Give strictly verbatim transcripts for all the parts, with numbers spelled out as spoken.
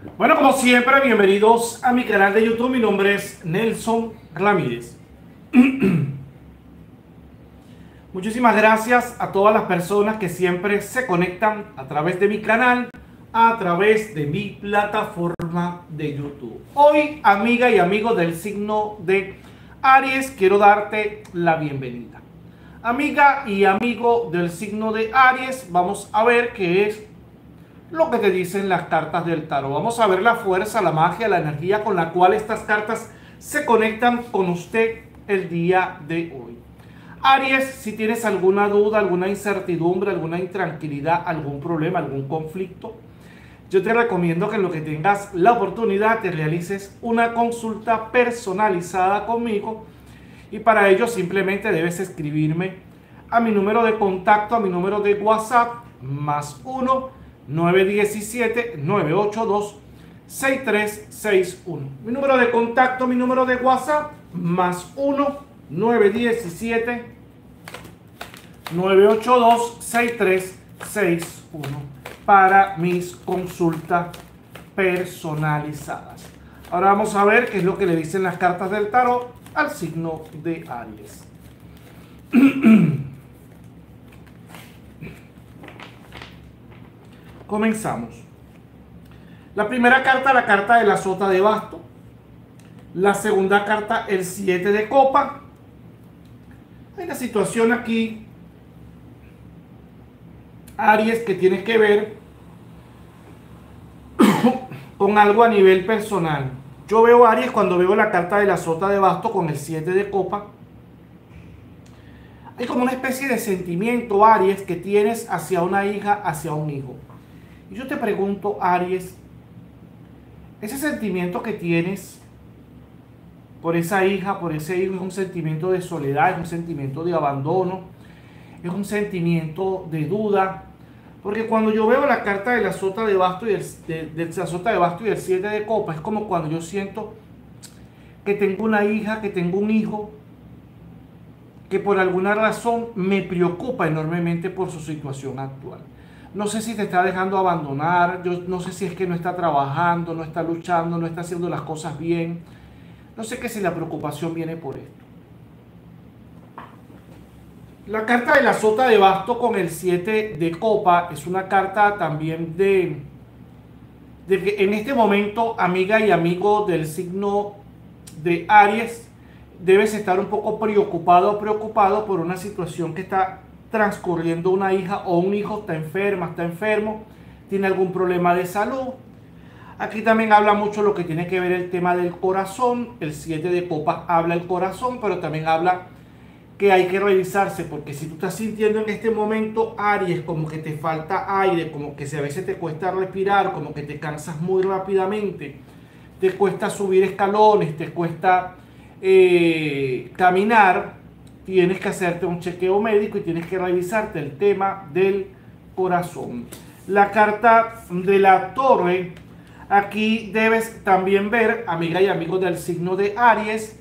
Bueno, como siempre, bienvenidos a mi canal de YouTube. Mi nombre es Nelson Ramírez. Muchísimas gracias a todas las personas que siempre se conectan a través de mi canal, a través de mi plataforma de YouTube. Hoy, amiga y amigo del signo de Aries, quiero darte la bienvenida. Amiga y amigo del signo de Aries, vamos a ver qué es lo que te dicen las cartas del tarot. Vamos a ver la fuerza, la magia, la energía con la cual estas cartas se conectan con usted el día de hoy. Aries, si tienes alguna duda, alguna incertidumbre, alguna intranquilidad, algún problema, algún conflicto, yo te recomiendo que en lo que tengas la oportunidad te realices una consulta personalizada conmigo, y para ello simplemente debes escribirme a mi número de contacto, a mi número de WhatsApp, más uno nueve uno siete nueve ocho dos seis tres seis uno. Mi número de contacto, mi número de WhatsApp, más uno nueve uno siete nueve ocho dos seis tres seis uno para mis consultas personalizadas. Ahora vamos a ver qué es lo que le dicen las cartas del tarot al signo de Aries. Comenzamos. La primera carta, la carta de la sota de basto. La segunda carta, el siete de copa. Hay una situación aquí, Aries, que tiene que ver con algo a nivel personal. Yo veo, Aries, cuando veo la carta de la sota de basto con el siete de copa, hay como una especie de sentimiento, Aries, que tienes hacia una hija, hacia un hijo. Y yo te pregunto, Aries, ese sentimiento que tienes por esa hija, por ese hijo, es un sentimiento de soledad, es un sentimiento de abandono, es un sentimiento de duda. Porque cuando yo veo la carta de la sota de basto y el, de, de la sota de basto y el siete de copa, es como cuando yo siento que tengo una hija, que tengo un hijo, que por alguna razón me preocupa enormemente por su situación actual. No sé si te está dejando abandonar, yo no sé si es que no está trabajando, no está luchando, no está haciendo las cosas bien. No sé qué si la preocupación viene por esto. La carta de la sota de basto con el siete de copa es una carta también de, de que en este momento, amiga y amigo del signo de Aries, debes estar un poco preocupado o preocupado por una situación que está transcurriendo. Una hija o un hijo está enferma, está enfermo, tiene algún problema de salud. Aquí también habla mucho lo que tiene que ver el tema del corazón. El siete de copas habla el corazón, pero también habla que hay que revisarse, porque si tú estás sintiendo en este momento, Aries, como que te falta aire, como que a veces te cuesta respirar, como que te cansas muy rápidamente, te cuesta subir escalones, te cuesta eh, caminar, tienes que hacerte un chequeo médico y tienes que revisarte el tema del corazón. La carta de la torre, aquí debes también ver, amiga y amigo del signo de Aries,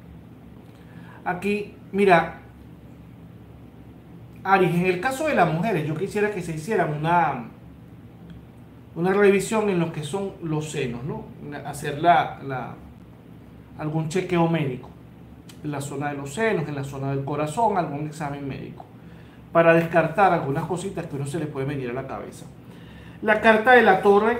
aquí, mira, Aries, en el caso de las mujeres, yo quisiera que se hiciera una, una revisión en lo que son los senos, ¿no? Hacer la, la, algún chequeo médico en la zona de los senos, en la zona del corazón, algún examen médico, para descartar algunas cositas que uno se le puede venir a la cabeza. La carta de la torre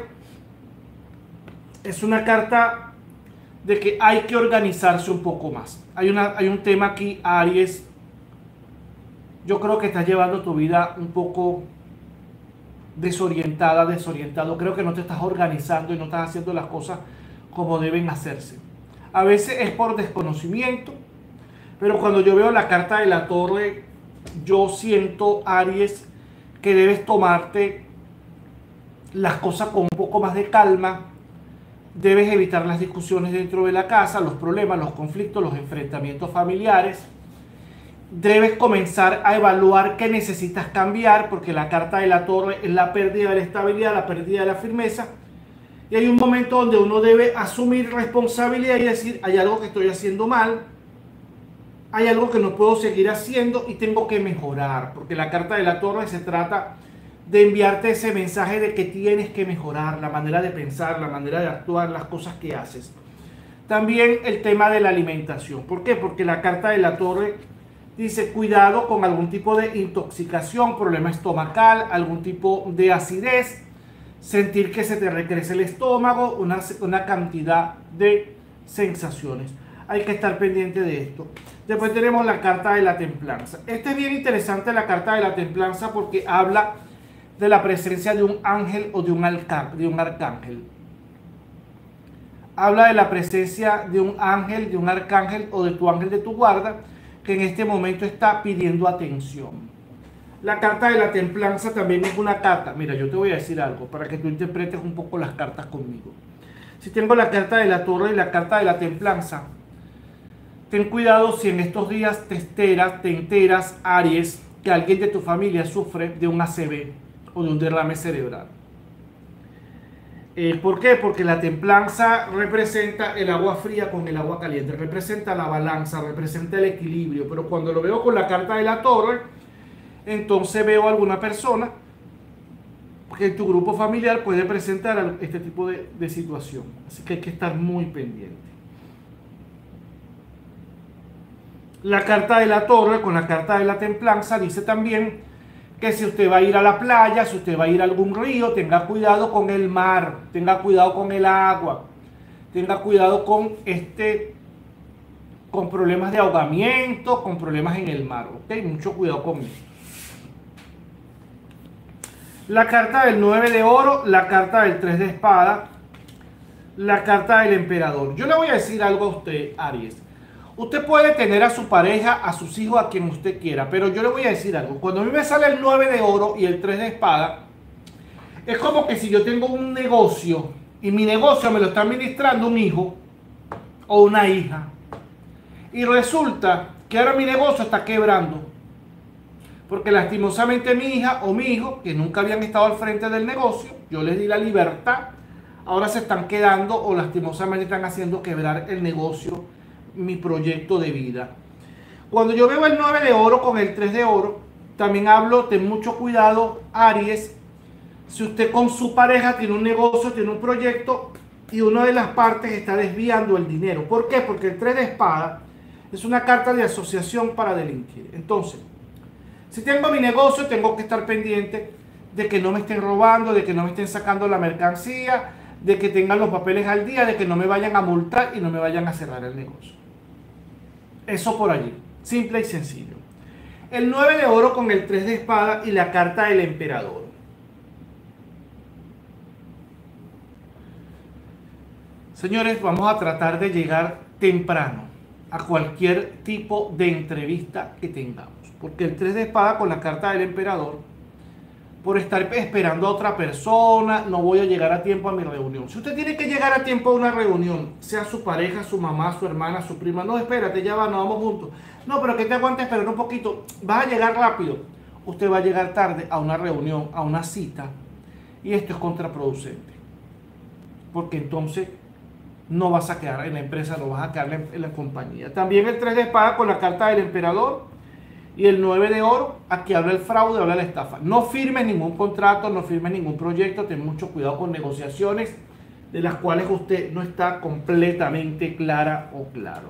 es una carta de que hay que organizarse un poco más. Hay, una, hay un tema aquí, Aries. Yo creo que estás llevando tu vida un poco desorientada, desorientado. Creo que no te estás organizando y no estás haciendo las cosas como deben hacerse. A veces es por desconocimiento, pero cuando yo veo la carta de la torre, yo siento, Aries, que debes tomarte las cosas con un poco más de calma. Debes evitar las discusiones dentro de la casa, los problemas, los conflictos, los enfrentamientos familiares. Debes comenzar a evaluar qué necesitas cambiar, porque la carta de la torre es la pérdida de la estabilidad, la pérdida de la firmeza. Y hay un momento donde uno debe asumir responsabilidad y decir, hay algo que estoy haciendo mal, hay algo que no puedo seguir haciendo y tengo que mejorar, porque la carta de la torre se trata de enviarte ese mensaje de que tienes que mejorar la manera de pensar, la manera de actuar, las cosas que haces. También el tema de la alimentación. ¿Por qué? Porque la carta de la Torre dice cuidado con algún tipo de intoxicación, problema estomacal, algún tipo de acidez, sentir que se te recrece el estómago, una, una cantidad de sensaciones. Hay que estar pendiente de esto. Después tenemos la carta de la templanza. Esta es bien interesante, la carta de la templanza, porque habla de la presencia de un ángel o de un, de un arcángel. Habla de la presencia de un ángel, de un arcángel o de tu ángel de tu guarda, que en este momento está pidiendo atención. La carta de la templanza también es una carta. Mira, yo te voy a decir algo para que tú interpretes un poco las cartas conmigo. Si tengo la carta de la Torre y la carta de la templanza, ten cuidado si en estos días te enteras, te enteras, Aries, que alguien de tu familia sufre de un A C V o de un derrame cerebral. Eh, ¿Por qué? Porque la templanza representa el agua fría con el agua caliente, representa la balanza, representa el equilibrio, pero cuando lo veo con la carta de la Torre, entonces veo a alguna persona que en tu grupo familiar puede presentar este tipo de, de situación. Así que hay que estar muy pendiente. La carta de la Torre con la carta de la templanza dice también que si usted va a ir a la playa, si usted va a ir a algún río, tenga cuidado con el mar, tenga cuidado con el agua, tenga cuidado con este, con problemas de ahogamiento, con problemas en el mar, ¿ok? Mucho cuidado con eso. La carta del nueve de oro, la carta del tres de espada, la carta del emperador. Yo le voy a decir algo a usted, Aries. Usted puede tener a su pareja, a sus hijos, a quien usted quiera, pero yo le voy a decir algo. Cuando a mí me sale el nueve de oro y el tres de espada, es como que si yo tengo un negocio y mi negocio me lo está administrando un hijo o una hija, y resulta que ahora mi negocio está quebrando, porque lastimosamente mi hija o mi hijo, que nunca habían estado al frente del negocio, yo les di la libertad, ahora se están quedando o lastimosamente están haciendo quebrar el negocio, mi proyecto de vida. Cuando yo veo el nueve de oro con el tres de oro, también hablo de mucho cuidado, Aries, si usted con su pareja tiene un negocio, tiene un proyecto y una de las partes está desviando el dinero. ¿Por qué? Porque el tres de espada es una carta de asociación para delinquir. Entonces, si tengo mi negocio, tengo que estar pendiente de que no me estén robando, de que no me estén sacando la mercancía, de que tengan los papeles al día, de que no me vayan a multar y no me vayan a cerrar el negocio. Eso por allí, simple y sencillo. El nueve de oro con el tres de espada y la carta del emperador. Señores, vamos a tratar de llegar temprano a cualquier tipo de entrevista que tengamos. Porque el tres de espada con la carta del emperador, por estar esperando a otra persona, no voy a llegar a tiempo a mi reunión. Si usted tiene que llegar a tiempo a una reunión, sea su pareja, su mamá, su hermana, su prima, no, espérate, ya va, nos vamos juntos. No, pero que te aguante esperar un poquito, vas a llegar rápido. Usted va a llegar tarde a una reunión, a una cita, y esto es contraproducente. Porque entonces no vas a quedar en la empresa, no vas a quedar en la compañía. También el tres de espada con la carta del emperador y el nueve de oro, aquí habla el fraude, habla la estafa. No firmes ningún contrato, no firmes ningún proyecto, ten mucho cuidado con negociaciones de las cuales usted no está completamente clara o claro.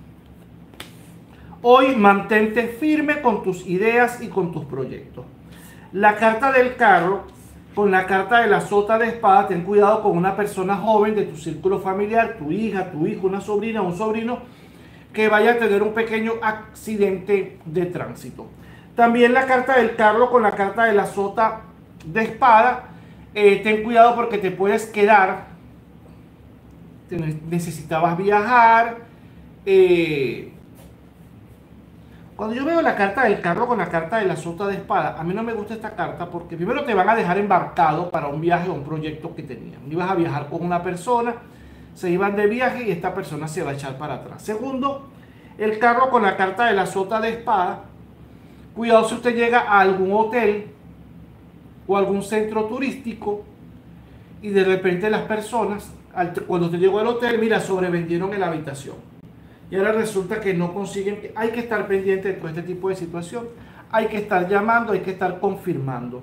Hoy mantente firme con tus ideas y con tus proyectos. La carta del carro con la carta de la sota de espada, ten cuidado con una persona joven de tu círculo familiar, tu hija, tu hijo, una sobrina, un sobrino, que vaya a tener un pequeño accidente de tránsito. También la carta del carro con la carta de la sota de espada, eh, ten cuidado porque te puedes quedar, te necesitabas viajar. Eh, cuando yo veo la carta del carro con la carta de la sota de espada, a mí no me gusta esta carta porque primero te van a dejar embarcado para un viaje o un proyecto que tenían. Ibas a viajar con una persona, se iban de viaje y esta persona se va a echar para atrás. Segundo, el carro con la carta de la sota de espada. Cuidado si usted llega a algún hotel o algún centro turístico y de repente las personas, cuando usted llegó al hotel, mira, sobrevendieron en la habitación. Y ahora resulta que no consiguen. Hay que estar pendiente de todo este tipo de situación. Hay que estar llamando, hay que estar confirmando.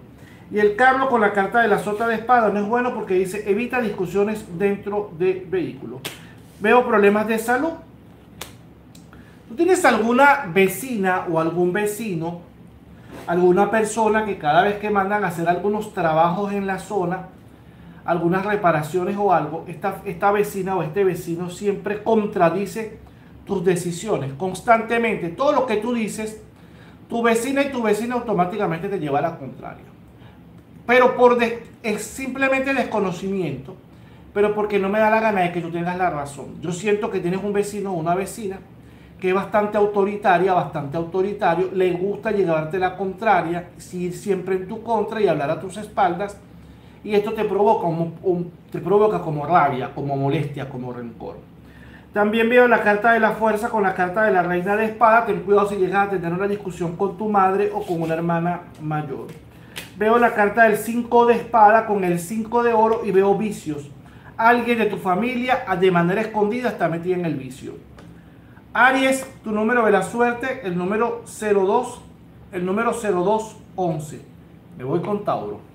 Y el Carlos con la carta de la sota de espada no es bueno porque dice evita discusiones dentro de vehículos. Veo problemas de salud. ¿Tú tienes alguna vecina o algún vecino, alguna persona que cada vez que mandan a hacer algunos trabajos en la zona, algunas reparaciones o algo, esta, esta vecina o este vecino siempre contradice tus decisiones constantemente? Todo lo que tú dices, tu vecina y tu vecino automáticamente te lleva a la contraria. Pero por de, es simplemente desconocimiento, pero porque no me da la gana de que tú tengas la razón. Yo siento que tienes un vecino o una vecina que es bastante autoritaria, bastante autoritario, le gusta llevarte la contraria, ir siempre en tu contra y hablar a tus espaldas, y esto te provoca, un, un, te provoca como rabia, como molestia, como rencor. También veo la carta de la fuerza con la carta de la reina de espada. Ten cuidado si llegas a tener una discusión con tu madre o con una hermana mayor. Veo la carta del cinco de espada con el cinco de oro y veo vicios. Alguien de tu familia de manera escondida está metida en el vicio. Aries, tu número de la suerte, el número cero dos, el número cero dos once. Me voy con Tauro.